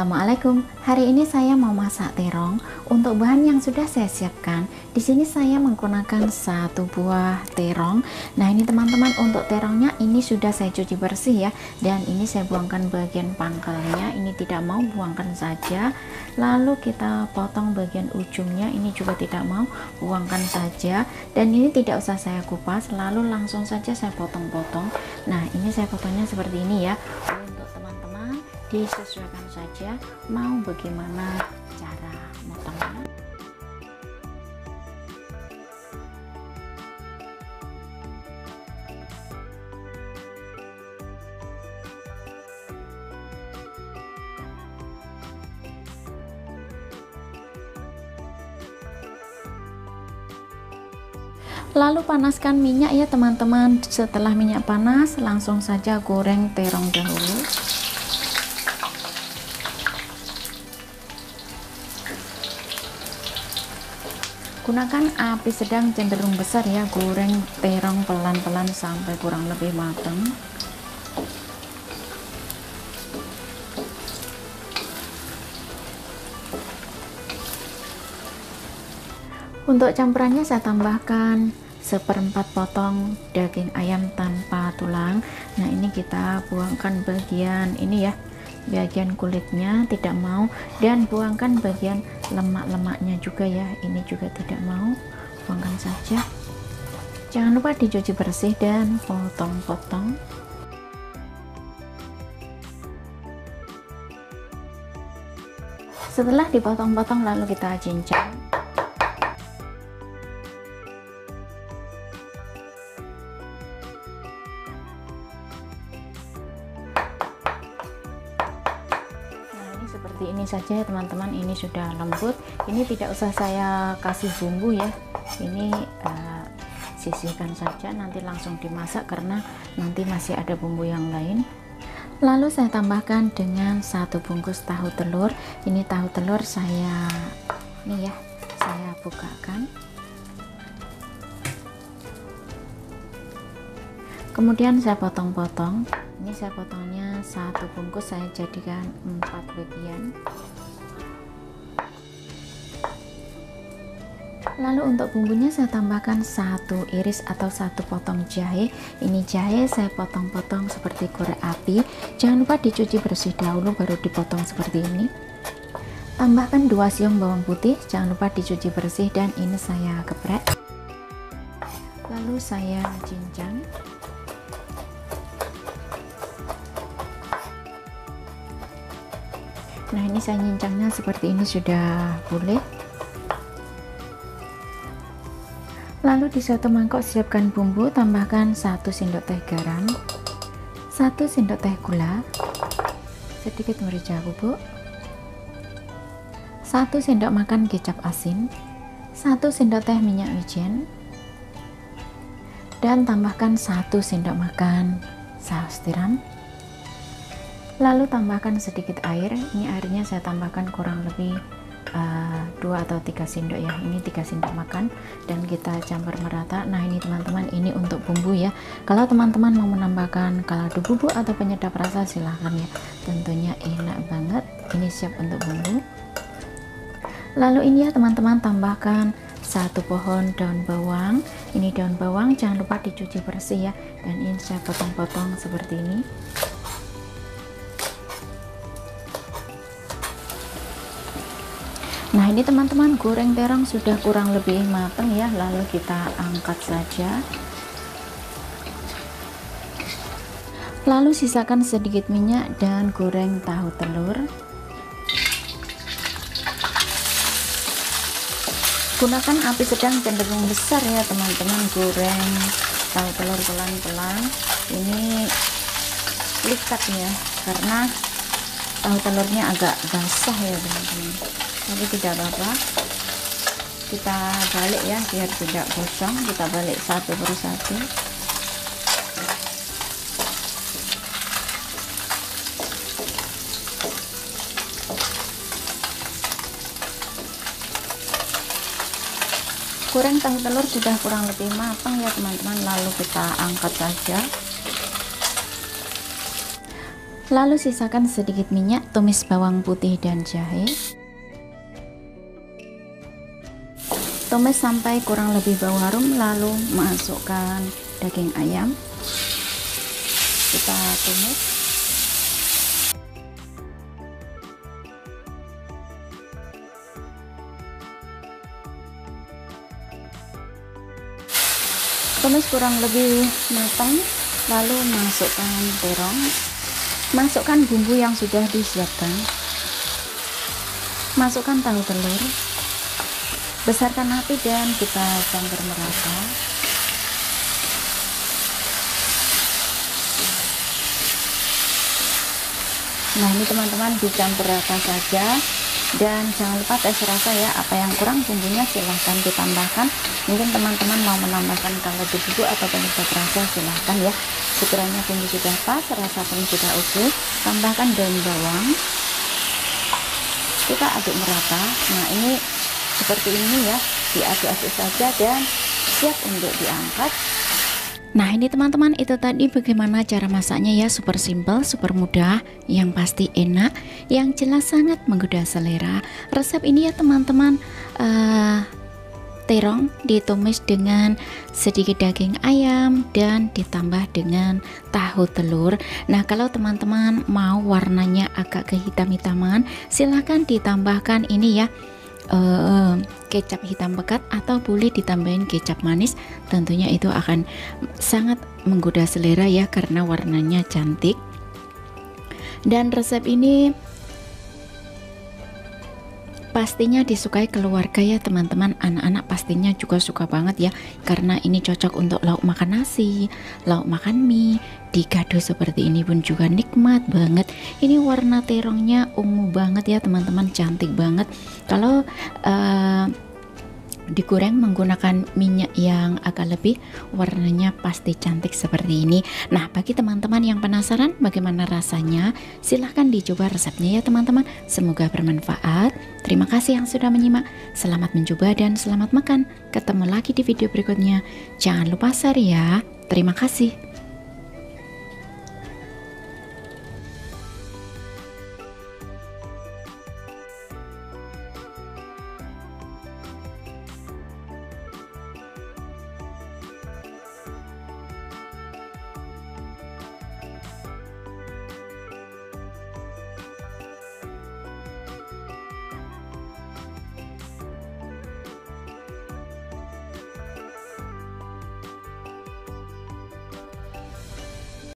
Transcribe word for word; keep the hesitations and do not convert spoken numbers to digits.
Assalamualaikum. Hari ini saya mau masak terong. Untuk bahan yang sudah saya siapkan, di sini saya menggunakan satu buah terong. Nah, ini teman-teman, untuk terongnya ini sudah saya cuci bersih ya, dan ini saya buangkan bagian pangkalnya. Ini tidak mau, buangkan saja. Lalu kita potong bagian ujungnya, ini juga tidak mau, buangkan saja. Dan ini tidak usah saya kupas, lalu langsung saja saya potong-potong. Nah, ini saya potongnya seperti ini ya. Untuk teman-teman disesuaikan saja mau bagaimana cara motongnya. Lalu panaskan minyak ya teman-teman. Setelah minyak panas, langsung saja goreng terong dahulu. Gunakan api sedang cenderung besar ya, goreng terong pelan-pelan sampai kurang lebih matang. Untuk campurannya saya tambahkan seperempat potong daging ayam tanpa tulang. Nah, ini kita buangkan bagian ini ya, bagian kulitnya tidak mau, dan buangkan bagian lemak-lemaknya juga ya, ini juga tidak mau, buangkan saja. Jangan lupa dicuci bersih dan potong-potong. Setelah dipotong-potong lalu kita cincang. Seperti ini saja ya teman-teman, ini sudah lembut. Ini tidak usah saya kasih bumbu ya, ini uh, sisihkan saja, nanti langsung dimasak karena nanti masih ada bumbu yang lain. Lalu saya tambahkan dengan satu bungkus tahu telur. Ini tahu telur saya ini ya, saya bukakan, kemudian saya potong-potong. Ini saya potongnya satu bungkus, saya jadikan empat bagian. Lalu untuk bumbunya saya tambahkan satu iris atau satu potong jahe. Ini jahe saya potong-potong seperti korek api. Jangan lupa dicuci bersih dahulu baru dipotong seperti ini. Tambahkan dua siung bawang putih, jangan lupa dicuci bersih, dan ini saya geprek. Lalu saya cincang. Nah, ini saya cincangnya seperti ini sudah boleh. Lalu di suatu mangkok siapkan bumbu, tambahkan satu sendok teh garam, satu sendok teh gula, sedikit merica bubuk, satu sendok makan kecap asin, satu sendok teh minyak wijen, dan tambahkan satu sendok makan saus tiram. Lalu tambahkan sedikit air. Ini airnya saya tambahkan kurang lebih uh, dua atau tiga sendok ya, ini tiga sendok makan, dan kita campur merata. Nah, ini teman-teman, ini untuk bumbu ya. Kalau teman-teman mau menambahkan kaldu bubuk atau penyedap rasa silahkan ya, tentunya enak banget. Ini siap untuk bumbu. Lalu ini ya teman-teman, tambahkan satu pohon daun bawang. Ini daun bawang jangan lupa dicuci bersih ya, dan ini saya potong-potong seperti ini. Nah, ini teman-teman, goreng terong sudah kurang lebih matang ya, lalu kita angkat saja. Lalu sisakan sedikit minyak dan goreng tahu telur. Gunakan api sedang cenderung besar ya teman-teman, goreng tahu telur pelan-pelan. Ini likat ya, karena tahu telurnya agak basah ya teman-teman, tapi tidak apa-apa, kita balik ya biar tidak gosong. Kita balik satu persatu. Goreng tahu telur sudah kurang lebih matang ya teman-teman, lalu kita angkat saja. Lalu sisakan sedikit minyak, tumis bawang putih dan jahe. Tumis sampai kurang lebih bau harum, lalu masukkan daging ayam. Kita tumis. Tumis kurang lebih matang, lalu masukkan terong. Masukkan bumbu yang sudah disiapkan. Masukkan tahu telur. Besarkan api dan kita campur merata. Nah, ini teman-teman dicampur rata saja, dan jangan lupa tes rasa ya. Apa yang kurang bumbunya silahkan ditambahkan. Mungkin teman-teman mau menambahkan kaldu bubuk atau penyedap rasa, silahkan ya. Sekiranya bumbu sudah pas, rasa pun sudah oke, tambahkan daun bawang. Kita aduk merata. Nah, ini seperti ini ya, diaduk-aduk saja dan siap untuk diangkat. Nah, ini teman-teman, itu tadi bagaimana cara masaknya ya. Super simple, super mudah, yang pasti enak, yang jelas sangat menggoda selera. Resep ini ya teman-teman, uh, terong ditumis dengan sedikit daging ayam dan ditambah dengan tahu telur. Nah, kalau teman-teman mau warnanya agak kehitam-hitaman, silahkan ditambahkan ini ya, uh, kecap hitam pekat, atau boleh ditambahin kecap manis. Tentunya itu akan sangat menggoda selera ya, karena warnanya cantik. Dan resep ini pastinya disukai keluarga ya teman-teman. Anak-anak pastinya juga suka banget ya, karena ini cocok untuk lauk makan nasi, lauk makan mie, digado seperti ini pun juga nikmat banget. Ini warna terongnya ungu banget ya teman-teman, cantik banget. Kalau uh, digoreng menggunakan minyak yang agak lebih, warnanya pasti cantik seperti ini. Nah, bagi teman-teman yang penasaran bagaimana rasanya, silahkan dicoba resepnya ya teman-teman. Semoga bermanfaat. Terima kasih yang sudah menyimak. Selamat mencoba dan selamat makan. Ketemu lagi di video berikutnya. Jangan lupa share ya. Terima kasih.